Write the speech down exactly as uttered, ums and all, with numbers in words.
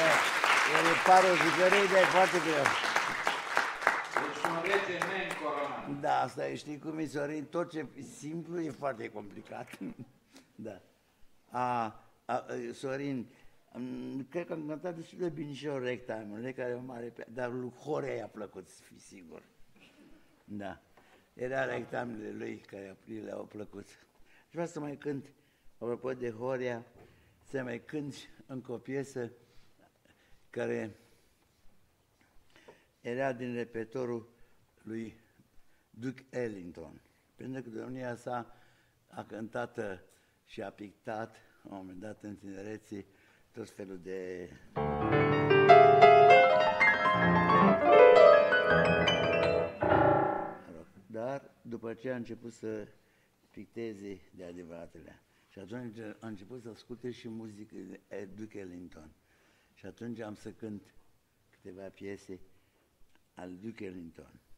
e parul zicărei, dar e foarte greu. Deci un rege neîncoronat. Da, asta e, știi cum e, Sorin, tot ce e simplu e foarte complicat. Da. A, a, Sorin, cred că am cântat destul de bine și eu Ragtime-uri, care e o mare, dar lui Horia i-a plăcut, să fii sigur. Da. Era Ragtime-urile lui care le-au plăcut. Și vreau să mai cânt, apropo de Horia, să mai cânt încă o piesă care era din repertoriul lui Duke Ellington. Pentru că domnia sa a cântat și a pictat, la un moment dat în tinerețe, tot felul de... Dar după ce a început să picteze de adevăratele. Și atunci a început să asculte și muzică de Duke Ellington. Și atunci am să cânt câteva piese al Duke Ellington.